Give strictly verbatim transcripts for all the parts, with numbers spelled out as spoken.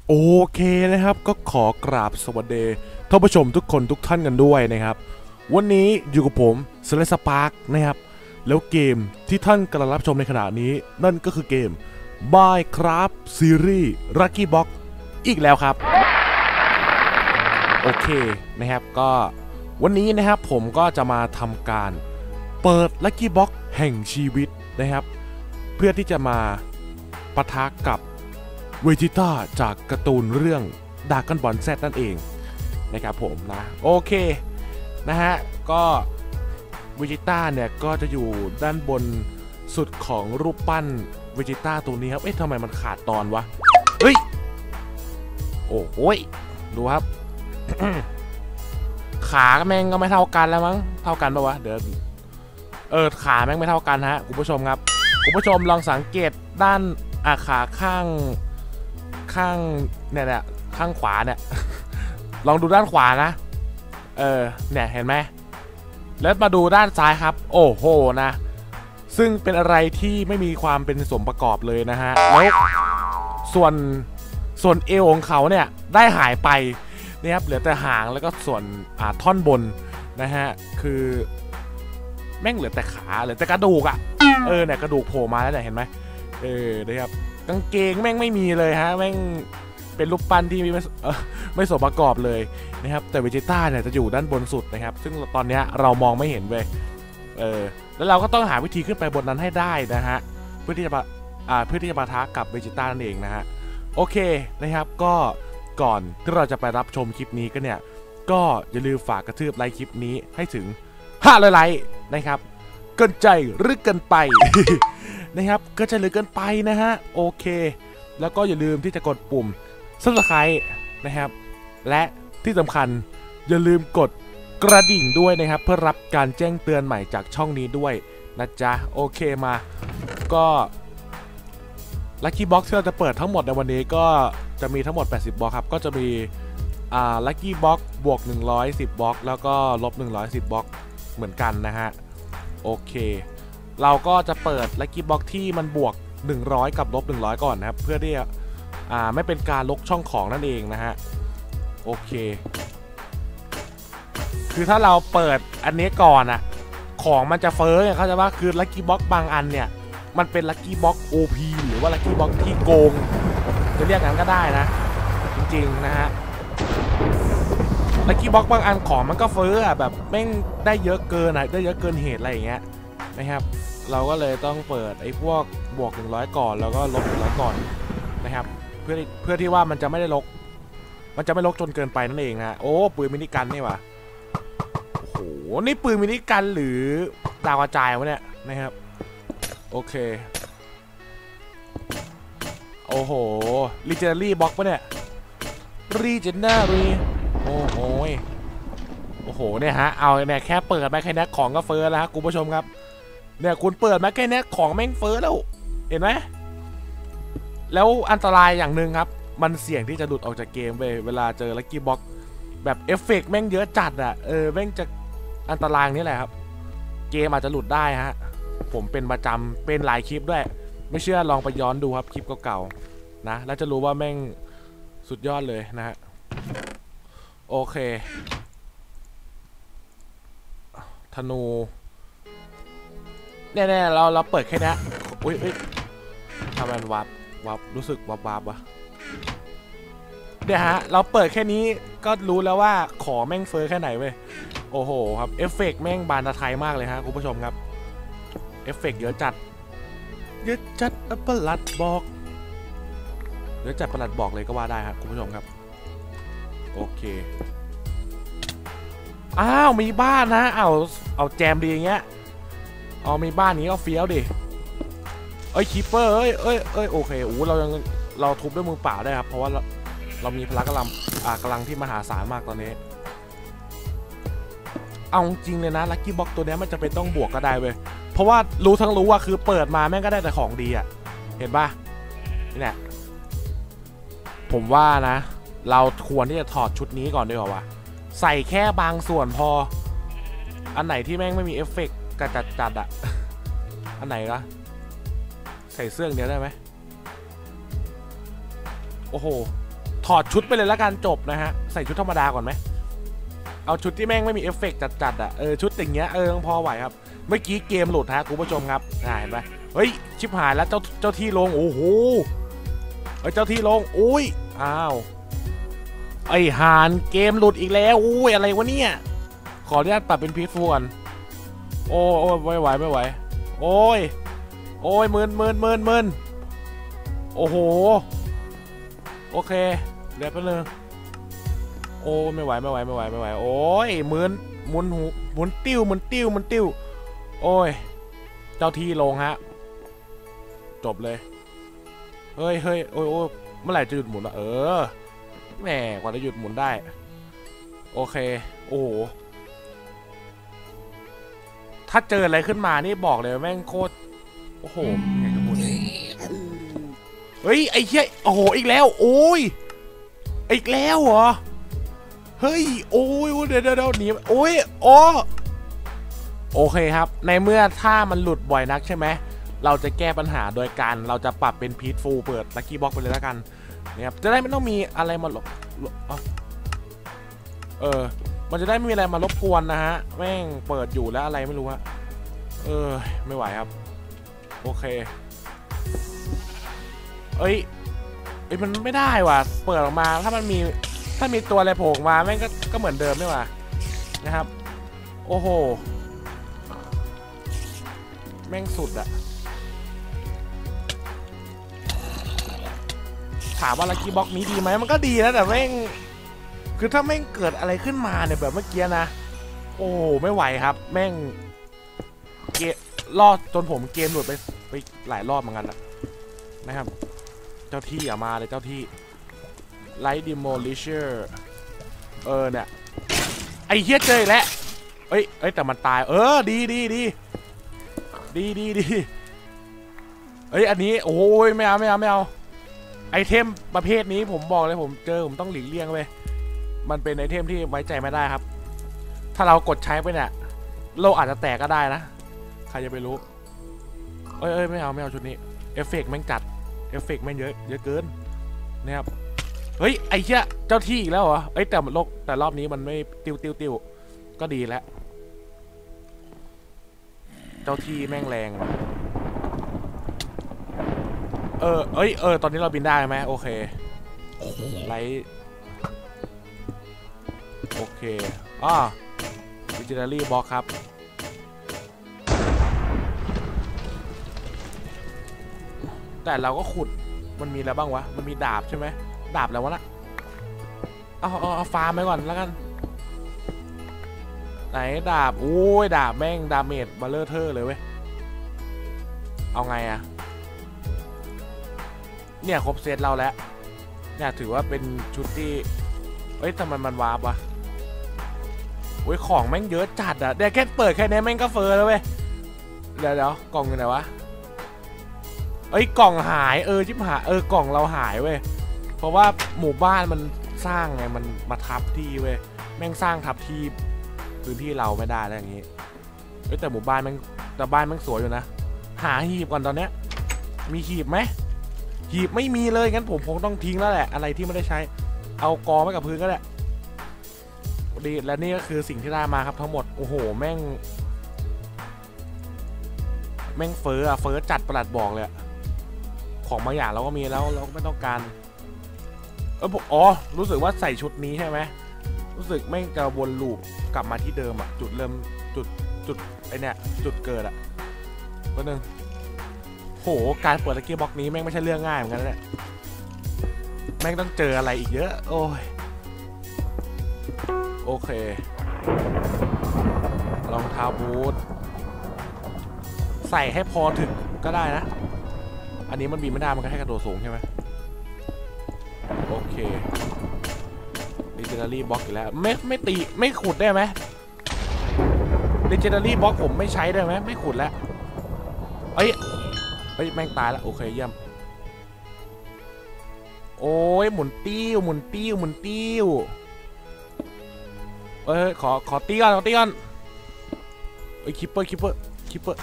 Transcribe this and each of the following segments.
โอเคนะครับก็ขอกราบสวัสดีท่านผู้ชมทุกคนทุกท่านกันด้วยนะครับวันนี้อยู่กับผมสเลสปาร์กนะครับแล้วเกมที่ท่านกำลังรับชมในขณะนี้นั่นก็คือเกม Minecraft Series Lucky Box อีกแล้วครับโอเคนะครับก็วันนี้นะครับผมก็จะมาทำการเปิด Lucky Box แห่งชีวิตนะครับเพื่อที่จะมาปะทะกับเวจิต้าจากการ์ตูนเรื่องดราก้อนบอลแซดนั่นเองนะครับผมนะโอเคนะฮะก็เวจิต้าเนี่ยก็จะอยู่ด้านบนสุดของรูปปั้นเวจิต้าตรงนี้ครับเอ๊ะทำไมมันขาดตอนวะเฮ้ยโอ้โหดูครับ ขาแม่งก็ไม่เท่ากันแล้วมั้งเท่ากันปะวะเดี๋ยวเออขาแม่งไม่เท่ากันฮะคุณผู้ชมครับคุณผู้ชมลองสังเกตด้านอาขาข้างข้างเนี่ยเนี่ยข้างขวาเนี่ย ลองดูด้านขวานะเออเนี่ยเห็นไหมแล้วมาดูด้านซ้ายครับโอ้โหนะซึ่งเป็นอะไรที่ไม่มีความเป็นสมประกอบเลยนะฮะแล้วส่วนส่วนเอวของเขาเนี่ยได้หายไปนี่ครับเหลือแต่หางแล้วก็ส่วนอ่าท่อนบนนะฮะคือแม่งเหลือแต่ขาเหลือแต่กระดูกอะเออเนี่ยกระดูกโผล่มาแล้วเนี่ยเห็นไหมเออนะครับกางเกงแม่งไม่มีเลยฮะแม่งเป็นรูปปั้นที่ไม่ไม่สมประกอบเลยนะครับแต่เวจิต้าเนี่ยจะอยู่ด้านบนสุดนะครับซึ่งตอนนี้เรามองไม่เห็นเว้ยเออแล้วเราก็ต้องหาวิธีขึ้นไปบนนั้นให้ได้นะฮะเพื่อที่จะอ่าเพื่อที่จะปะทะกับเวจิต้านั่นเองนะฮะโอเคนะครับก็ก่อนที่เราจะไปรับชมคลิปนี้ก็เนี่ยก็อย่าลืมฝากกระทืบไลค์คลิปนี้ให้ถึงห้าร้อยไลค์นะครับเกินใจหรือเกินไป นะครับก็จะเหลือเกินไปนะฮะโอเคแล้วก็อย่าลืมที่จะกดปุ่ม ซับสไครบ์ นะครับและที่สำคัญอย่าลืมกดกระดิ่งด้วยนะครับเพื่อรับการแจ้งเตือนใหม่จากช่องนี้ด้วยนะจ๊ะโอเคมาก็ลัคกี้บ็อกซ์ที่เราจะเปิดทั้งหมดในวันนี้ก็จะมีทั้งหมดแปดสิบบล็อกครับก็จะมีอ่าลัคกี้บ็อกซ์บวกหนึ่งร้อยสิบบล็อกแล้วก็ลบหนึ่งร้อยสิบบล็อกเหมือนกันนะฮะโอเคเราก็จะเปิดลัคกี้บ็อกซ์ที่มันบวกหนึ่งร้อยกับลบหนึ่งร้อยก่อนนะครับเพื่อที่อ่าไม่เป็นการลกช่องของนั่นเองนะฮะโอเคคือถ้าเราเปิดอันนี้ก่อนอะของมันจะเฟ้อเขาจะว่าคือลัคกี้บ็อกบางอันเนี่ยมันเป็นลัคกี้บ็อก โอ พี หรือว่าลัคกี้บ็อกที่โกงจะเรียกงั้นก็ได้นะจริงๆนะฮะลัคกี้บ็อกบางอันของมันก็เฟ้ออะแบบแม่งได้เยอะเกินอะได้เยอะเกินเหตุอะไรอย่างเงี้ยนะครับเราก็เลยต้องเปิดไอ้พวกบวกหนึ่งร้อยก่อนแล้วก็ลบหนึ่งร้อยก่อนนะครับเพื่อเพื่อที่ว่ามันจะไม่ได้ลกมันจะไม่ลกจนเกินไปนั่นเองนะโอ้ปืนมินิกันนี่วะโอ้โหนี่ปืนมินิกันหรือดาวกระจายวะเนี่ยนะครับโอเคโอ้โหรีเจนรี่บล็อกปะเนี่ยรีเจนเนอรี่โอ้โหโอ้โหเนี่ยฮะเอาเนี่ยแค่เปิดมาแค่นี้ของก็เฟ้อแล้วคุณผู้ชมครับเนี่ยคุณเปิดมาแค่นี้ของแม่งเฟ้อแล้วเห็นไหมแล้วอันตรายอย่างหนึ่งครับมันเสี่ยงที่จะหลุดออกจากเกมไปเวลาเจอลัคกี้บ็อกแบบเอฟเฟกต์แม่งเยอะจัดอ่ะเออแม่งจะอันตรายนี่แหละครับเกมอาจจะหลุดได้ฮะผมเป็นประจำเป็นหลายคลิปด้วยไม่เชื่อลองไปย้อนดูครับคลิปเก่าๆนะแล้วจะรู้ว่าแม่งสุดยอดเลยนะฮะโอเคธนูแน่ๆเราเราเปิดแค่นี้อุ้ยอุ้ยทำไมวับวับรู้สึกวับวับวะเดี๋ยวฮะเราเปิดแค่นี้ก็รู้แล้วว่าขอแม่งเฟอร์แค่ไหนเว้ยโอ้โหครับเอฟเฟกต์แม่งบานตะไทยมากเลยฮะคุณผู้ชมครับเอฟเฟกต์เยอะจัดเยอะจัดประหลัดบอกเยอะจัดประหลัดบอกเลยก็ว่าได้ครับคุณผู้ชมครับโอเคอ้าวมีบ้านนะเอาเอาแจมดีอย่างเงี้ยเอามีบ้านนี้ก็เฟี้ยวดิเอ้ยคีปเปอร์เอ้ยเอ้ยเอ้ยโอเคโอ้เรายังเราทุบด้วยมือเปล่าได้ครับเพราะว่าเราเรามีพละกำลังอ่ากำลังที่มหาศาลมากตอนนี้เอาจริงเลยนะลัคกี้บ็อกตัวนี้มันจะเป็นต้องบวกก็ได้เว้ยเพราะว่ารู้ทั้งรู้ว่าคือเปิดมาแม่งก็ได้แต่ของดีอ่ะเห็นป่ะนี่แหละผมว่านะเราควรที่จะถอดชุดนี้ก่อนดีกว่าว่ะใส่แค่บางส่วนพออันไหนที่แม่งไม่มีเอฟเฟกต์กระจัดจัดอ่ะอันไหนละใส่เสื้อเดียวได้ไหมโอ้โหถถอดชุดไปเลยแล้วกันจบนะฮะใส่ชุดธรรมดาก่อนไหมเอาชุดที่แม่งไม่มีเอฟเฟกต์จัดๆอ่ะเออชุดอย่างเงี้ยเออพอไหวครับเมื่อกี้เกมหลุดฮะคุณผู้ชมครับเห็นไหมเฮ้ยชิบหายแล้วเจ้าเจ้าที่ลงโอ้โหเฮ้ยเจ้าที่ลงอุ้ยอ้าวไอหานเกมหลุดอีกแล้วอุ้ยอะไรวะเนี่ยขออนุญาตปรับเป็นพีซฟูก่อนโอ้โอ้ไม่ไหวไม่ไหวโอ้ยโอ้ยหมื่นหมื่นหมื่นหมื่นโอ้โหโอเคเดี๋ยวแป๊บนึงโอ้ไม่ไหวไม่ไหวไม่ไหวไม่ไหวโอ้ยหมื่นหมุนหูหมุนติ้วหมุนติ้วหมุนติ้วโอ้ยเจ้าที่ลงฮะจบเลยเฮ้ยเฮ้ยโอ้ยโอ้ยเมื่อไหร่จะหยุดหมุนละเออแหมกว่าจะหยุดหมุนได้โอเคโอ้โหถ้าเจออะไรขึ้นมานี่บอกเลยแม่งโคตรโอ้โหไงจะพูดเฮ้ยไอ้เหี้ยโอ้โหอีกแล้วโอ้ยอีกแล้วเหรอเฮ้ยโอ้ยเดี๋ยวเดี๋ยวหนีโอ้ยโอ้โอเคครับในเมื่อถ้ามันหลุดบ่อยนักใช่ไหมเราจะแก้ปัญหาโดยการเราจะปรับเป็นพีทฟูลเปิดลัคกี้บ็อกไปเลยแล้วกันนะครับจะได้ไม่ต้องมีอะไรมาหลบเออมันจะได้ไม่มีอะไรมารบกวนนะฮะแม่งเปิดอยู่แล้วอะไรไม่รู้ฮะเออไม่ไหวครับโอเคเอ้ยเอ้ยมันไม่ได้ว่ะเปิดออกมาถ้ามันมีถ้ามีตัวอะไรโผล่มาแม่งก็ก็เหมือนเดิมนี่ว่ะนะครับโอ้โหแม่งสุดอะถามว่าลัคกี้บ็อกนี้ดีไหมมันก็ดีนะแต่แม่งคือถ้าแม่งเกิดอะไรขึ้นมาเนี่ยแบบเมื่อกี้นะโอ้ไม่ไหวครับแม่งเกมรอดจนผมเกมหลุดไปไปหลายรอบเหมือนกันนะนะครับเจ้าที่อย่ามาเลยเจ้าที่ไลท์ดิโมลิเชอร์เออเนี่ยไอ้เฮียเจอแล้วเอ้ยเอ้ยแต่มันตายเออดีดีดีดีดีดีเอ้ยอันนี้โอ้ยไม่เอาไม่เอาไม่เอาไอเทมประเภทนี้ผมบอกเลยผมเจอผมต้องหลีกเลี่ยงไปมันเป็นไอเทมที่ไว้ใจไม่ได้ครับถ้าเรากดใช้ไปเนี่ยโลกอาจจะแตกก็ได้นะใครจะไปรู้เอ้ยเอ้ยไม่เอาไม่เอาชุดนี้เอฟเฟกต์แม่งจัดเอฟเฟกต์แม่งเยอะเยอะเกินนะครับเฮ้ยไอ้เหี้ยเจ้าที่อีกแล้วเหรอเอ้ยแต่โลกแต่รอบนี้มันไม่ติวติวติวก็ดีแล้วเจ้าที่แม่งแรงเออเอ้ยเออตอนนี้เราบินได้ไหมโอเคไลท์โอเคอ่าดิจิทัลลี่บล็อกครับแต่เราก็ขุดมันมีอะไรบ้างวะมันมีดาบใช่ไหมดาบแล้ววะนะเอาเอาเอาฟาร์มไปก่อนแล้วกันไหนดาบโอ้ยดาบแม่งดาเมจบัลเลอร์เทอร์เลยเว้ยเอาไงอะเนี่ยครบเซตเราแล้วเนี่ยถือว่าเป็นชุดที่เอ้ยทำไมมันวาร์ปวะโอ้ยของแม่งเยอะจัดอะเดี๋ยวแค่เปิดแค่นี้แม่งก็เฟอร์แล้วเว้ยเดี๋ยวเดี๋ยวกล่องอยู่ไหนวะเอ้ยกล่องหายเออชิบหายเออกล่องเราหายเว้ยเพราะว่าหมู่บ้านมันสร้างไงมันมาทับที่เว้ยแม่งสร้างทับที่พื้นที่เราไม่ได้แล้วอย่างงี้เอ้ยแต่หมู่บ้านแม่งแต่บ้านแม่งสวยอยู่นะหาหีบก่อนตอนเนี้ยมีหีบไหมหีบไม่มีเลยงั้นผมคงต้องทิ้งแล้วแหละอะไรที่ไม่ได้ใช้เอากองไว้กับพื้นก็ได้ดีและนี่ก็คือสิ่งที่ได้มาครับทั้งหมดโอ้โหแม่งแม่งเฟอร์อะเฟอร์จัดประหลัดบอกเลยของบางอย่างเราก็มีแล้วเราก็ไม่ต้องการเอออ๋อรู้สึกว่าใส่ชุดนี้ใช่ไหมรู้สึกแม่งจะวนลูปกลับมาที่เดิมอะจุดเริ่มจุดจุดไอเนี้ยจุดเกิดอะก็นึงโหการเปิดลัคกี้บ็อกนี้แม่งไม่ใช่เรื่องง่ายเหมือนกันเลยแม่งต้องเจออะไรอีกเยอะโอ้ยโอเครองเท้าบูทใส่ให้พอถึงก็ได้นะอันนี้มันบินไม่ได้มันก็ให้กระโดดสูงใช่ไหมโอเคดิจิทัลลี่บล็อกอีกแล้วไม่ไม่ตีไม่ขุดได้ไหมดิจิทัลลี่บล็อกผมไม่ใช้ได้ไหมไม่ขุดแล้วเอ้ยเฮ้ยแม่งตายแล้วโอเคเยี่ยมโอ้ยหมุนติ้วหมุนติ้วหมุนติ้วเอ้ยขอขอตีก่อนขอตีก่อนเอ้ยคิปเปอร์คิปเปอร์คิปเปอร์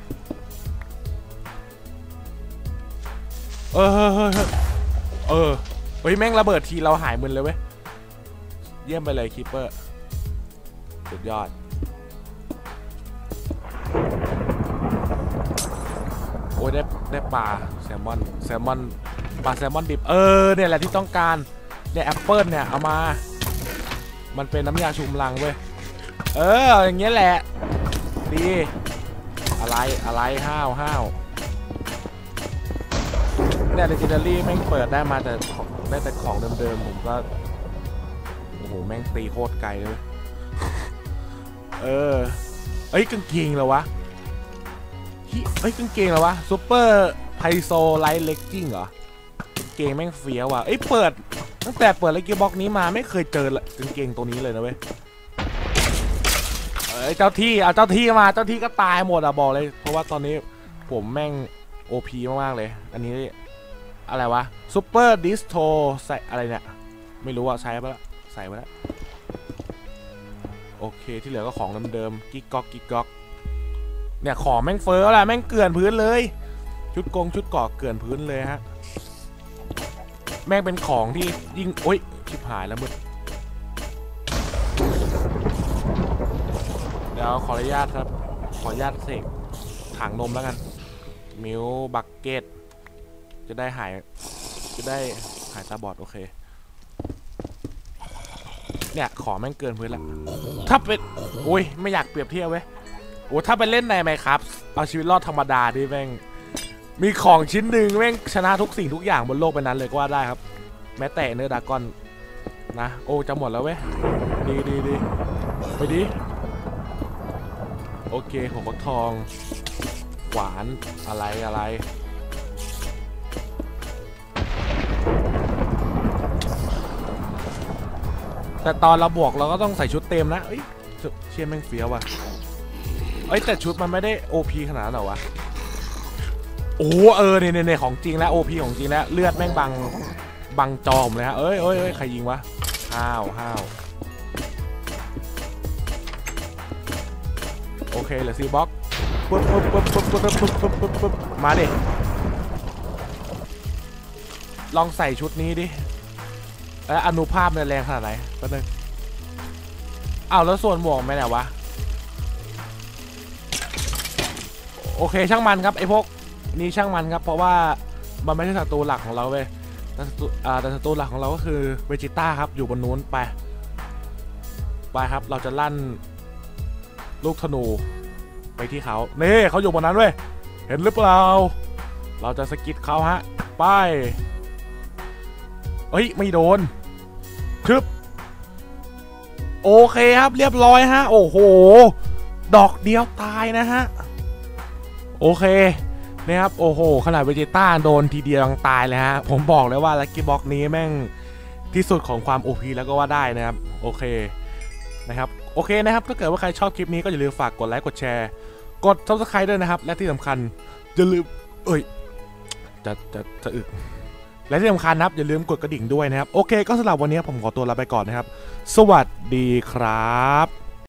เออเออเออฮ้ยแม่งระเบิดทีเราหายมึนเลยเว้ยเยี่ยมไปเลยคีปเปอร์สุดยอดโอ้ยได้ได้ปลาแซลมอนแซลมอนปลาแซลมอนดิบเออเนี่ยแหละที่ต้องการเนี่ยแอปเปิลเนี่ยเอามามันเป็นน้ำยาชูกำลังเว้ยเอออย่างเงี้ยแหละดีอะไรอะไรห้าวห้าวเนี่ยเลเจนดารี่แม่งเปิดได้มาแต่ได้แต่ของเดิมๆผมก็โอ้โหแม่งตีโคตรไกลเลยเออเอ้ยกางเกงเหรอวะเอ้ยกางเกงเหรอวะซูเปอร์ไพโซไลท์เลกกิ้งเหรอกางเกงแม่งเฟี้ยวว่ะเอ้ยเปิดตั้งแต่เปิดเลกกิ้งบ็อกนี้มาไม่เคยเจอกางเกงตัวนี้เลยนะเว้ยเอ้ยเจ้าที่เอาเจ้าที่มาเจ้าที่ก็ตายหมดอะบอกเลยเพราะว่าตอนนี้ผมแม่ง โอ พี มากๆเลยอันนี้อะไรวะซูเปอร์ดิสโทใส่อะไรเนี่ยไม่รู้ว่าใช้ไปแล้วใส่ไปแล้วโอเคที่เหลือก็ของเดิมๆกิ๊กก๊อกกิ๊กก๊อกเนี่ยของแม่งเฟ้อแหละแม่งเกลื่อนพื้นเลยชุดกงชุดเกาะเกลื่อนพื้นเลยฮะแม่งเป็นของที่ยิ่งโอ๊ยชิบหายแล้วมึงเดี๋ยวขออนุญาตครับขออนุญาตเสกถังนมแล้วกันมิลบักเก็ตจะได้หายจะได้หายตาบอดโอเคเนี่ยของแม่งเกินพื้นแล้วถ้าเป็นโอ้ยไม่อยากเปรียบเทียบเว้ยโอ้ถ้าไปเล่นในไหมครับเอาชีวิตรอดธรรมดาดิแม่งมีของชิ้นหนึ่งแม่งชนะทุกสิ่งทุกอย่างบนโลกไปนั้นเลยก็ว่าได้ครับแม้แต่เนื้อดากอนนะโอ้จะหมดแล้วเว้ยดีดีดีไปดีโอเคหัวฟักทองหวานอะไรอะไรแต่ตอนเราบวกเราก็ต้องใส่ชุดเต็มนะเอ้ยเชี่ยแม่งเฟี้ยวว่ะเอ้ยแต่ชุดมันไม่ได้ โอ พี ขนาดนั้นหรอวะโอ้เออเนี่ยเนี่ยของจริงแล้ว โอ พี ของจริงแล้วเลือดแม่งบังบังจอมเลยฮะเอ้ยเอ้ยเอ้ยใครยิงวะห้าวห้าวโอเคเหลือซีบ็อกปุ๊บปุ๊บปุ๊บปุ๊บปุ๊บปุ๊บปุ๊บปุ๊บปุ๊บมาดิลองใส่ชุดนี้ดิแล้วอนุภาพเนี่ยแรงขนาดไหนแป๊บนึงอ้าวแล้วส่วนหมวกไม่ไหนวะโอเคช่างมันครับไอ้พวกนี้ช่างมันครับเพราะว่ามันไม่ใช่ศัตรูหลักของเราเว้ยแต่ศัตรูอ่าแต่ศัตรูหลักของเราก็คือเวจิต้าครับอยู่บนนู้นไปไปครับเราจะลั่นลูกธนูไปที่เขาเน่เขาอยู่บนนั้นเว้ยเห็นหรือเปล่าเราจะสกิดเขาฮะไปเฮ้ยไม่โดนทึบโอเคครับเรียบร้อยฮะโอ้โหดอกเดียวตายนะฮะโอเคนะครับโอ้โหขนาดเวจิต้าโดนทีเดียวยังตายเลยฮะผมบอกเลยว่าลัคกี้บ็อกนี้แม่งที่สุดของความ โอ พี แล้วก็ว่าได้นะครับโอเคนะครับโอเคนะครับถ้าเกิดว่าใครชอบคลิปนี้ก็อย่าลืมฝากกดไลค์กดแชร์กด ซับสไครบ์ ด้วยนะครับและที่สำคัญอย่าลืมเอ้ยจะจะจะอึดและที่สำคัญนะครับอย่าลืมกดกระดิ่งด้วยนะครับโอเคก็สำหรับวันนี้ผมขอตัวลาไปก่อนนะครับสวัสดีครับ